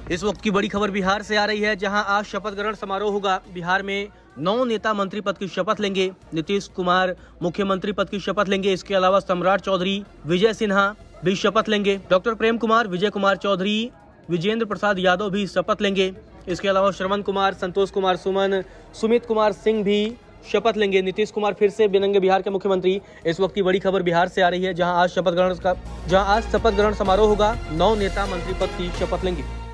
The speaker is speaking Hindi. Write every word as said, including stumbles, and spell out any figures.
इस वक्त की बड़ी खबर बिहार से आ रही है, जहां आज शपथ ग्रहण समारोह होगा। बिहार में नौ नेता मंत्री पद की शपथ लेंगे। नीतीश कुमार मुख्यमंत्री पद की शपथ लेंगे। इसके अलावा सम्राट चौधरी, विजय सिन्हा भी शपथ लेंगे। डॉक्टर प्रेम कुमार, विजय कुमार चौधरी, विजेंद्र प्रसाद यादव भी शपथ लेंगे। इसके अलावा श्रवण कुमार, संतोष कुमार सुमन, सुमित कुमार सिंह भी शपथ लेंगे। नीतीश कुमार फिर से बनेंगे बिहार के मुख्यमंत्री। इस वक्त की बड़ी खबर बिहार से आ रही है, जहां आज शपथ ग्रहण का जहां आज शपथ ग्रहण समारोह होगा। नौ नेता मंत्री पद की शपथ लेंगे।